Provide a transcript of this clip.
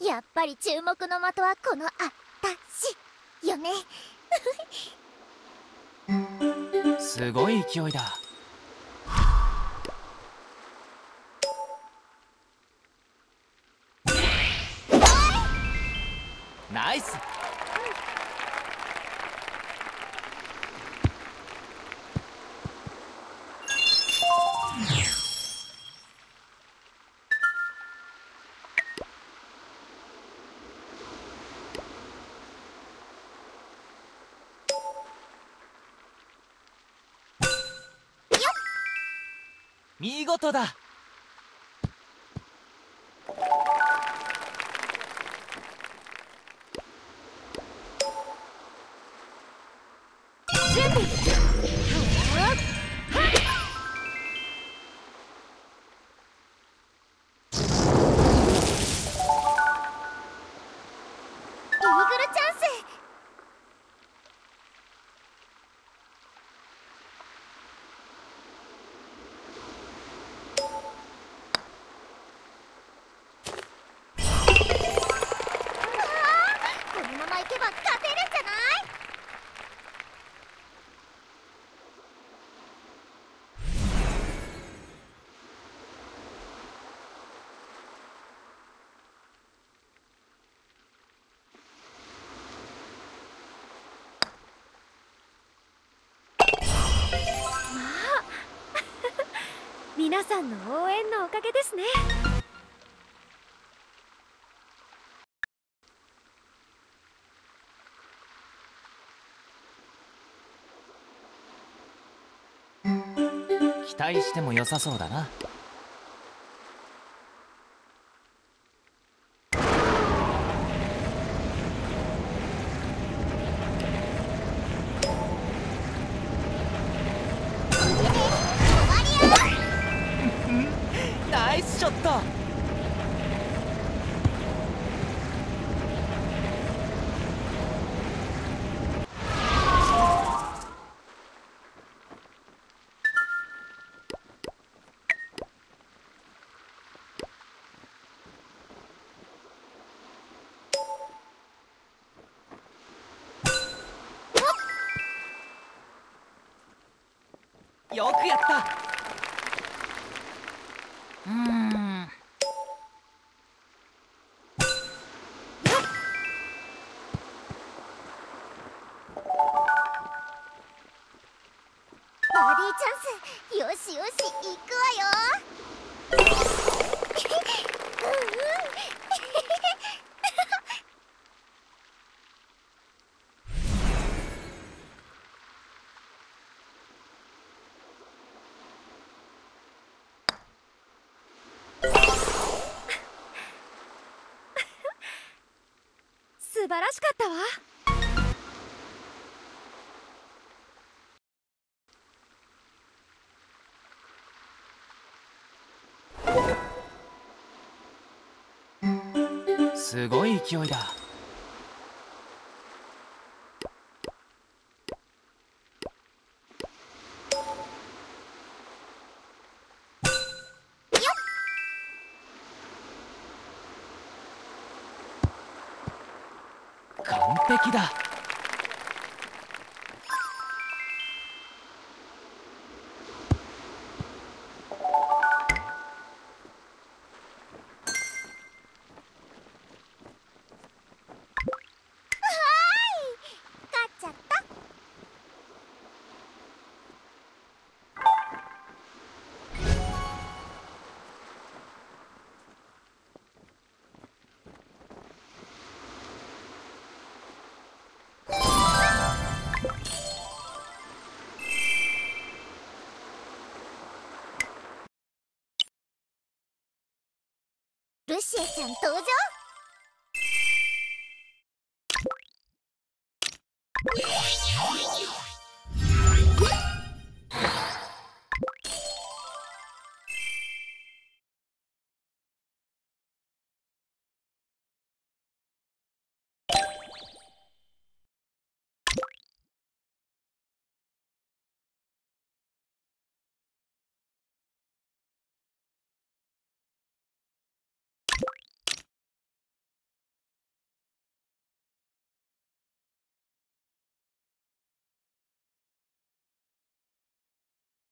やっぱり注目の的はこのあたしよね。 すごい勢いだ。ナイス。見事だ。 準備。イーグルチャンス。このままいけば勝てるんじゃない？皆さんの応援のおかげですね。 期待しても良さそうだな。ナイスショット。よくやった。 バーディーチャンス。よしよし、行くわよ。素晴らしかったわ。 すごい勢いだ。完璧だ。 勝っちゃった。ルシエちゃん登場。